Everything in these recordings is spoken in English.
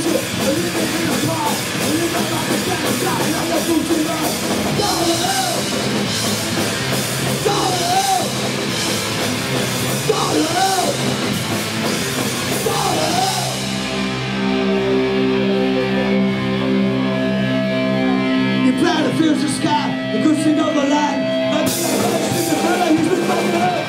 shit. I live in a car. I live like a gangster. I'm the bullshit man. Go to hell. Go to hell. Go to hell. Go to hell. Your planet feels the sky, the good thing of the land. That's the first thing the fella who's been fucking hurt.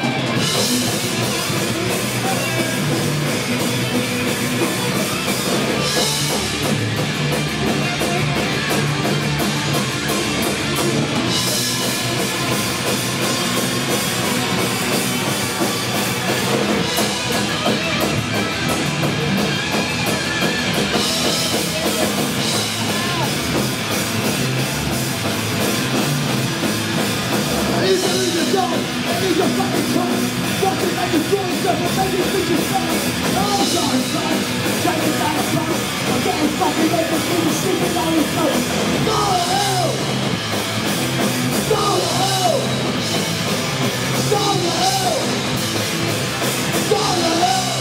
Your fucking tongue, fucking make you feel yourself and make you think you're fun. Oh, sorry, son, take it down the front. I'm getting fucking ready to see you sleeping down your throat. Go to hell! Go to hell! Go to hell! Go to hell!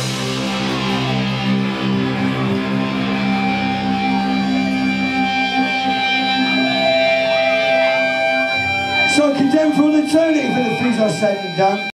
So condemned for all eternity for the things I said and done.